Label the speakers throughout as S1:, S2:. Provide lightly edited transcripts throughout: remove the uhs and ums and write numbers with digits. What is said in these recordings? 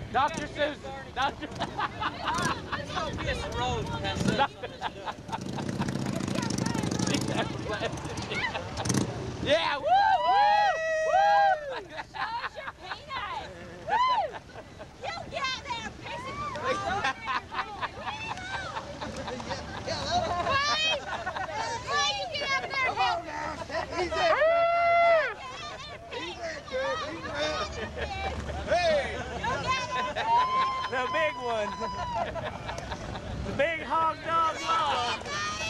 S1: Dr. Susan. Dr. Yeah, woo, woo, woo!
S2: Shows your penis. Woo! You get there, pissing for Wait! Wait, you get up there.
S3: Come on now. He's there. Hey!
S1: The big one. The big hog dog log.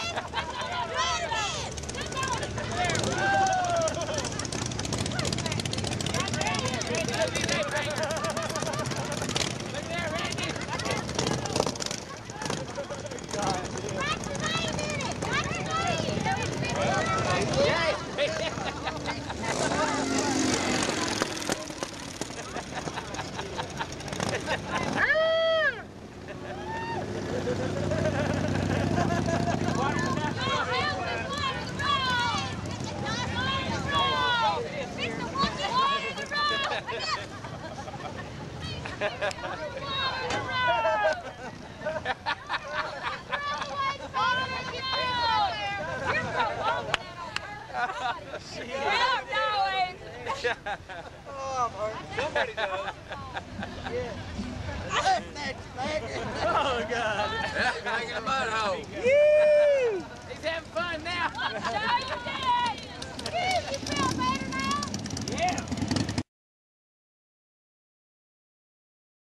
S3: Oh, I'm hurt. Somebody does. Yeah. That's Mack.
S1: Oh, God.
S3: Mack in the mud hole.